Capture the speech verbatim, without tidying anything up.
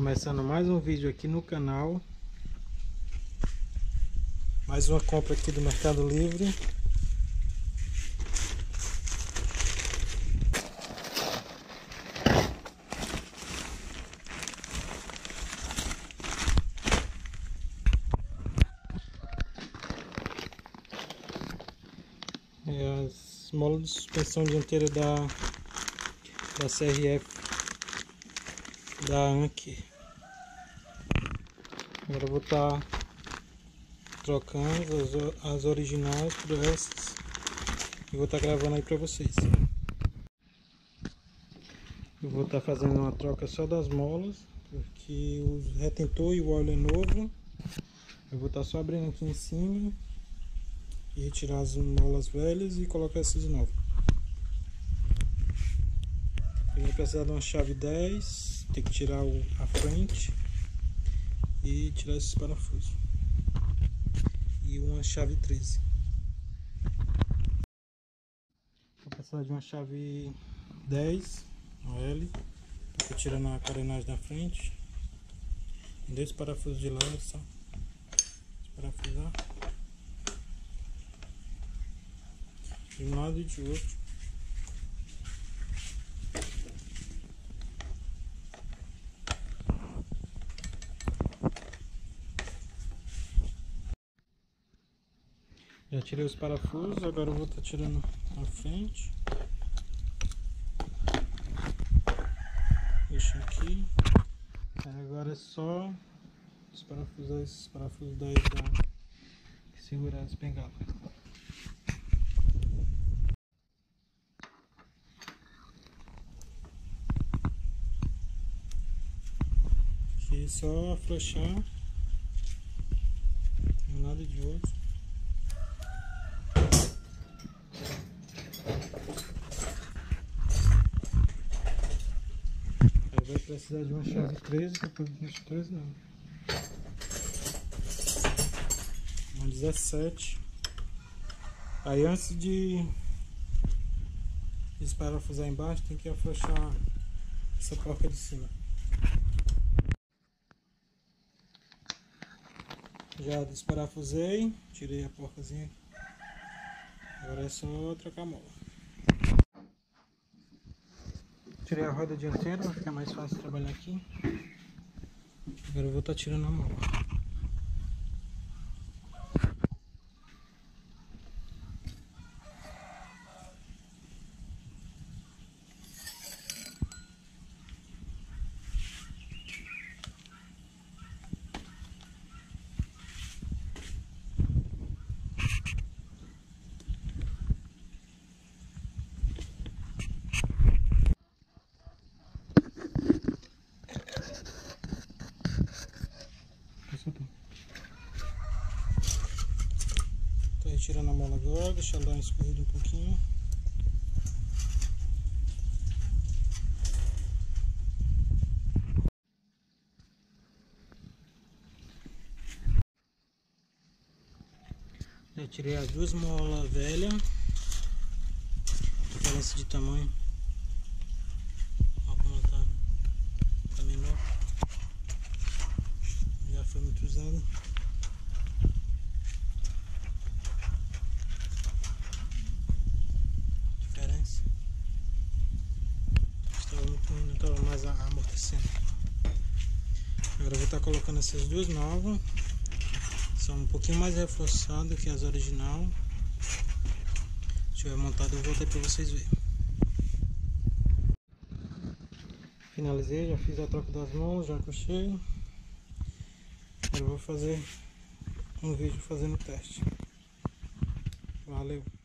Começando mais um vídeo aqui no canal. Mais uma compra aqui do Mercado Livre. É as molas de suspensão dianteira da, da C R F da Anki. Agora eu vou estar trocando as, as originais por essas e vou estar gravando aí para vocês. Eu vou estar fazendo uma troca só das molas, porque o retentor e o óleo é novo. Eu vou estar só abrindo aqui em cima e retirar as molas velhas e colocar essas novas. Eu vou precisar de uma chave dez, tem que tirar o, a frente e tirar esses parafusos, e uma chave treze. Vou precisar de uma chave dez, uma L, para tirar na carenagem da frente, e dois parafusos de lado, só parafusar de um lado e de outro. Já tirei os parafusos, agora eu vou estar tirando a frente. Deixa aqui. Agora é só desparafusar esses parafusos daí da que segurar as bengalas. Aqui é só afrouxar de um lado e de outro. Vai precisar de uma chave treze, depois de treze não. Uma dezessete. Aí antes de desparafusar embaixo, tem que afrouxar essa porca de cima. Já desparafusei, tirei a porcazinha. Agora é só trocar a mola. Tirei a roda dianteira para ficar mais fácil trabalhar aqui. Agora eu vou estar tirando a mola. Tô retirando a mola agora, deixa ela dar uma escorrida um pouquinho. Já tirei as duas molas velhas, diferença de tamanho. Olha como ela tá, tá menor, já foi muito usada. Diferença, estava muito, não estava mais amortecendo. Agora eu vou estar colocando essas duas novas. São um pouquinho mais reforçadas que as original. Se tiver montado eu voltei para vocês verem. Finalizei, já fiz a troca das mãos, já cochei. Eu vou fazer um vídeo fazendo o teste. Valeu!